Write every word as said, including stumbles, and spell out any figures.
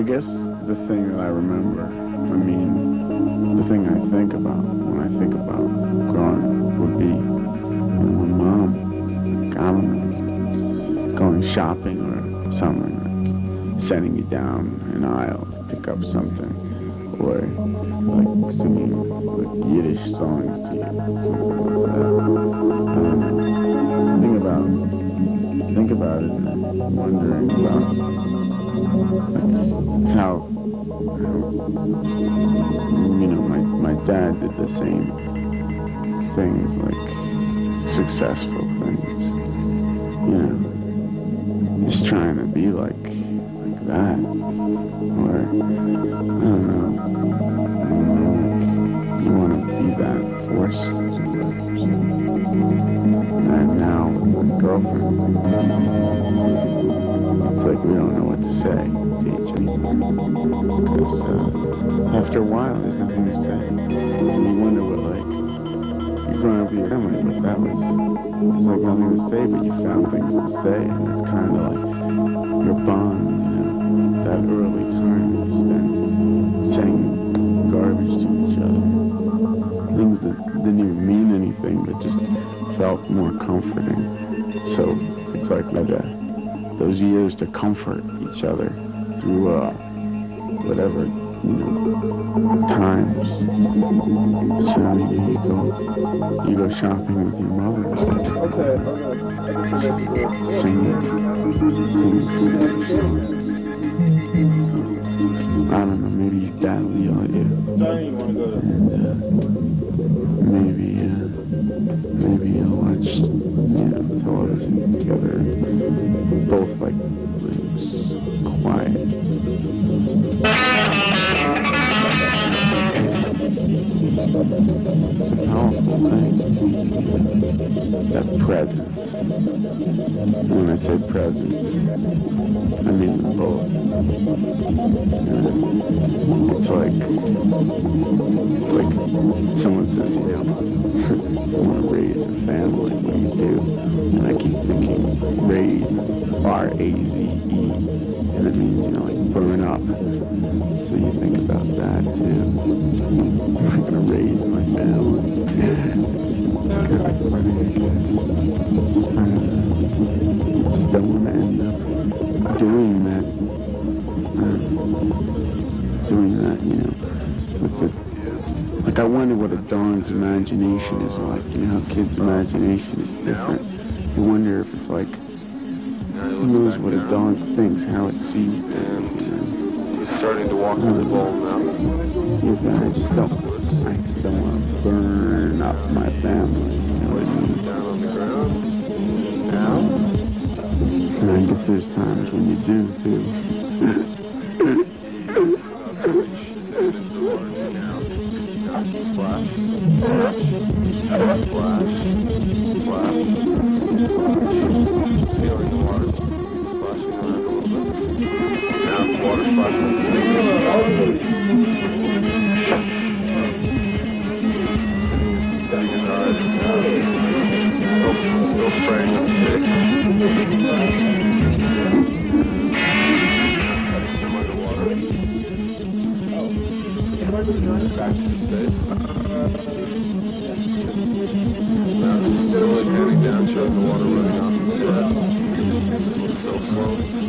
I guess the thing that I remember, I mean, the thing I think about when I think about growing up would be, you know, my mom, like, I don't know, going shopping or something, like setting you down an aisle to pick up something, or like singing like Yiddish songs to you, something like that. Um, think about, think about it, and wondering about like how, you know, my, my dad did the same things, like successful things, you know, just trying to be like, like that, or, I don't know, I don't know, like, you want to be that force, and now, my girlfriend, it's like we don't know what to say to each other, because uh, after a while there's nothing to say, and you wonder what, like, you're growing up with your family, but that was, there's like nothing to say, but you found things to say, and it's kind of like your bond, you know, that early time you spent saying garbage to each other, things that didn't even mean anything, but just felt more comforting. So it's like we had uh, those years to comfort each other through uh, whatever, you know, times. So you, you go, you go shopping with your mother, Okay, okay. singing, singing food. I don't know, maybe your dad will yell at you. And uh, maybe, uh, maybe you'll watch, you know, television together. Both like things quiet. It's a powerful thing, that presence. And when I say presence, I mean them both. And it's like, it's like someone says, you know, you want to raise a family, what do you do? And I keep thinking, raise, R A Z E, and it means, you know, like burn up. So you think about that too. I'm going to raise my family. It's kind of funny, I guess. I uh, just don't want to end up doing that. Uh, doing that, you know, with the, like I wonder what a dog's imagination is like. You know how kids' imagination is different. You wonder if it's like, who knows what a dog thinks, how it sees things, you know. He's starting to walk through the ball now. Yeah, I just don't, I just don't want to burn up my family, you know what I mean? Down on the ground. Down. And I guess there's times when you do, too. Splash. Splash. Splash. Splash. Feeling the water. Splashing around a little bit. Now water splashing. Getting his eyes. Still, still spraying on his face. Cutting him underwater. Back to his face. Now just slowly panning down, showing the water running off his head. So slowly.